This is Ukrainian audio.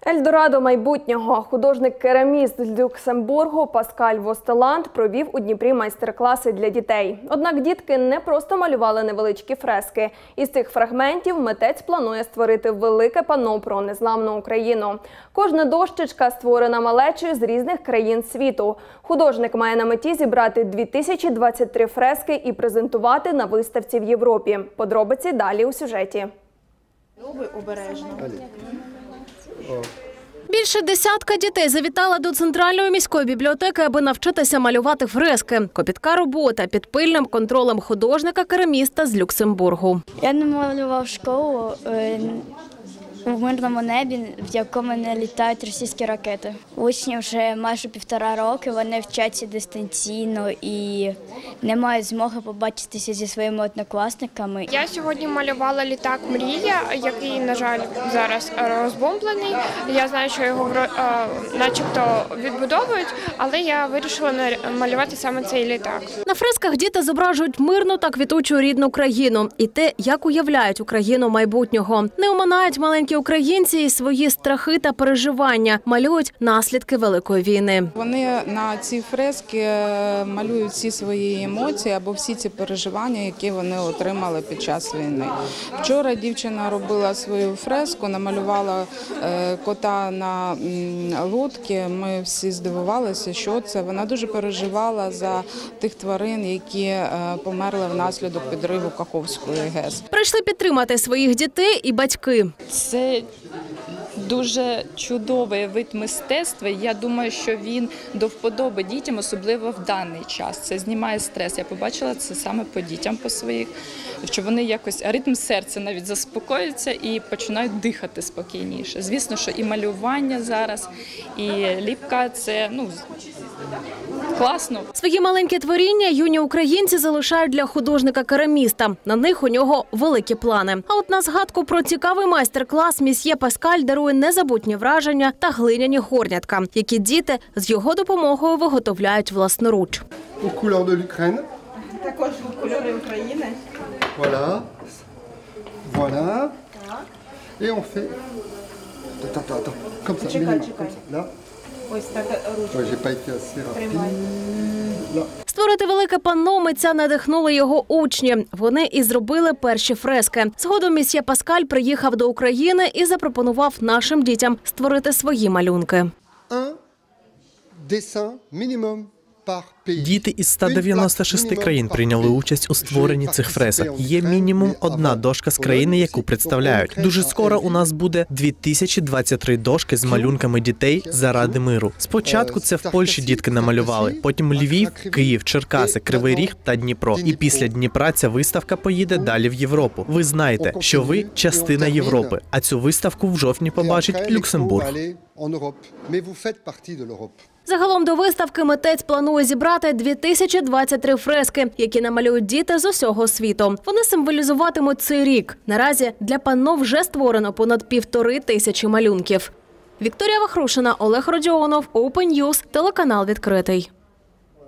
Ельдорадо майбутнього. Художник-кераміст з Люксембургу Паскаль Востеланд провів у Дніпрі майстер-класи для дітей. Однак дітки не просто малювали невеличкі фрески. Із цих фрагментів митець планує створити велике панно про незламну Україну. Кожна дощечка створена малечею з різних країн світу. Художник має на меті зібрати 2023 фрески і презентувати на виставці в Європі. Подробиці далі у сюжеті. Обережно. Більше десятка дітей завітала до Центральної міської бібліотеки, аби навчитися малювати фрески. Копітка робота під пильним контролем художника-кераміста з Люксембургу. Я намалював школу у мирному небі, в якому не літають російські ракети. Учні вже майже 1,5 роки, вони вчаться дистанційно і не мають змоги побачитися зі своїми однокласниками. Я сьогодні малювала літак «Мрія», який, на жаль, зараз розбомблений. Я знаю, що його начебто відбудовують, але я вирішила малювати саме цей літак. На фресках діти зображують мирну та квітучу рідну країну і те, як уявляють Україну майбутнього. Не оминають маленькі українці і свої страхи та переживання, малюють наслідки Великої війни. Вони на ці фрески малюють всі свої емоції або всі ці переживання, які вони отримали під час війни. Вчора дівчина робила свою фреску, намалювала кота на лодці. Ми всі здивувалися, що це. Вона дуже переживала за тих тварин, які померли внаслідок підриву Каховської ГЕС. Прийшли підтримати своїх дітей і батьки. Це дуже чудовий вид мистецтва. Я думаю, що він до вподоби дітям, особливо в даний час. Це знімає стрес. Я побачила це саме по дітям по своїх, що вони якось, ритм серця навіть заспокоюється і починають дихати спокійніше. Звісно, що і малювання зараз, і ліпка – це, класно. Свої маленькі творіння юні українці залишають для художника-кераміста. На них у нього великі плани. А от на згадку про цікавий майстер-клас месьє Паскаль дарує незабутні враження та глиняні горнятка, які діти з його допомогою виготовляють власноруч. Також кольори України. Voilà. Voilà. Et on fait... Attends. Comme ça. Чекай. Là. Ось так ручку. J'ai pas été assez rapide. Là. Створити велике панно митця надихнули його учні. Вони і зробили перші фрески. Згодом месьє Паскаль приїхав до України і запропонував нашим дітям створити свої малюнки. Un dessin minimum. Діти із 196 країн прийняли участь у створенні цих фресок. Є мінімум одна дошка з країни, яку представляють. Дуже скоро у нас буде 2023 дошки з малюнками дітей заради миру. Спочатку це в Польщі дітки намалювали, потім Львів, Київ, Черкаси, Кривий Ріг та Дніпро. І після Дніпра ця виставка поїде далі в Європу. Ви знаєте, що ви частина Європи, а цю виставку в жовтні побачить Люксембург. Загалом до виставки митець планує зібрати 2023 фрески, які намалюють діти з усього світу. Вони символізуватимуть цей рік. Наразі для панно вже створено понад 1500 малюнків. Вікторія Вахрушина, Олег Родіонов, Open News, телеканал «Відкритий».